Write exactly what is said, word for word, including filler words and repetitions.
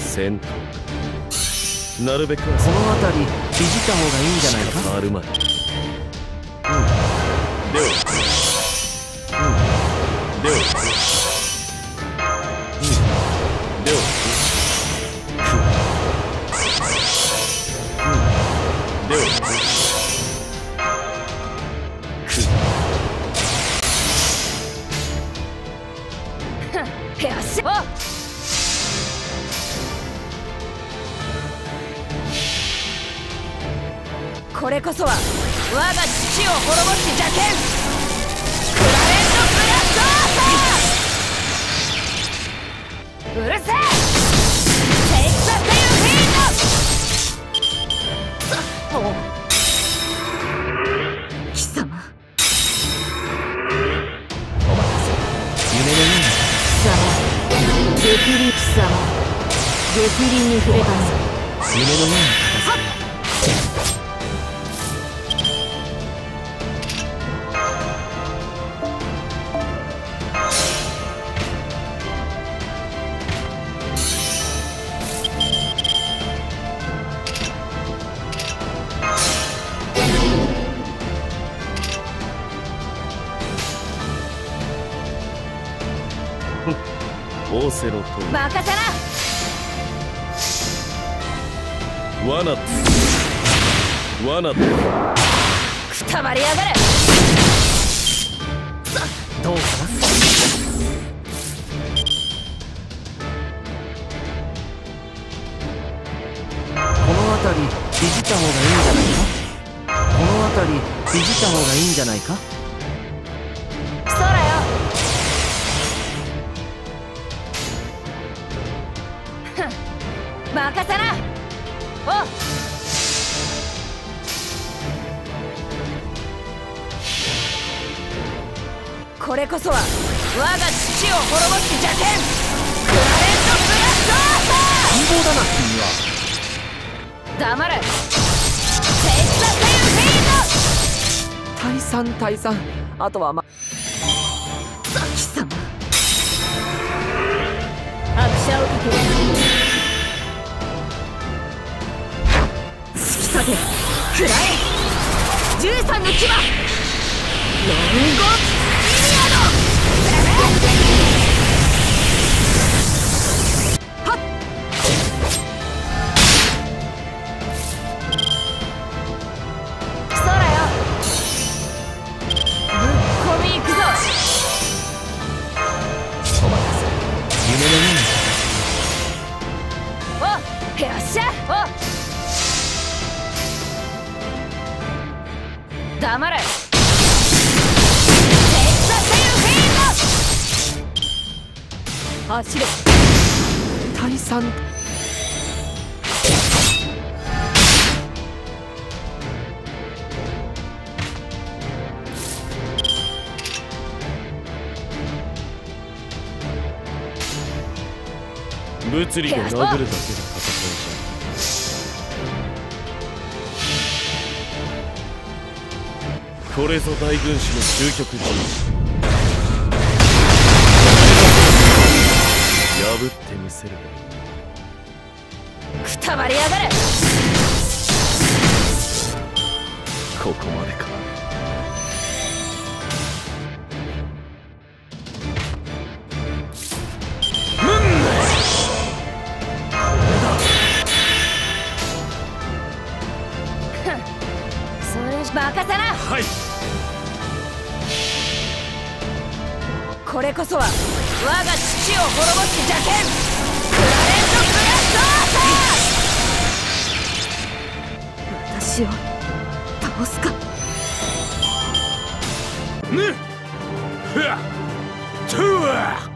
戦闘なるべくこの辺りいじった方がいいんじゃないか。あるまい。うんではうんではうんではうんではよっしゃ。これこそは我が父を滅ぼす邪剣クラレントブラスト。うるせえ。テイクザテイルフィード。貴様お待たせ。夢のような貴様激鱗貴様激鱗に触れたぞ。 夢のような硬さ。オーセロと任せな。 罠罠くたばりやがれ。 どうかな。この辺りいじった方がいいんじゃないか。この辺りいじった方がいいんじゃないか。 そらよ。任せな。おこれこそは我が父を滅ぼす邪剣クラレントブラスト。 乱暴だな君は。 黙れ。テイクザテイルフィード。 退散退散。あとはまザキ様拍車をかける。突き下げ食らえ。じゅうさんの牙ロンゴイリアド。はっそらよ。ぶっ込みいくぞ。 お待たせ。夢のような。 およっしゃ。お黙れ。テイクザテイルフィード。走れ。 退散。物理で殴るだけの戦いじゃ。これぞ大軍師の究極人士。破ってみせるがいい。 くたばりやがれ。 ここまでか。 任せな。 はい。 これこそは我が父を滅ぼす邪剣クラレントブラスト。私を倒すか。 ぬっふわっとわ